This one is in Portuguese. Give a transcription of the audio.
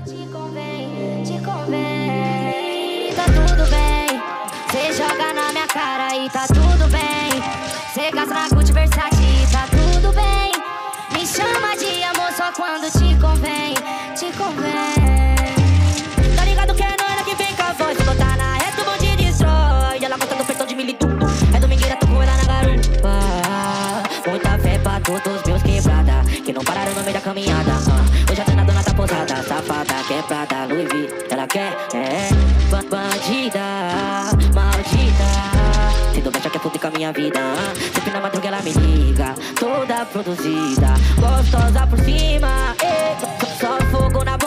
Te convém, te convém. Tá tudo bem, cê joga na minha cara e tá tudo bem. Cê gasta na Gucci Versace e tá tudo bem. Me chama de amor só quando te convém, te convém. Tá ligado que é nós que vem com a voz. Se botar na reta o bonde destrói. Ela gosta do feitão de milito. É domingueira, tô com ela na garupa. Muita fé pra todos meus quebrada que não pararam no meio da caminhada. Hoje a dona tá posada, safada, quebrada, Louis V. Ela quer, bandida, maldita. Se tu acha que é puta com a minha vida, sempre na madruga ela me liga, toda produzida, gostosa por cima, só fogo na boca.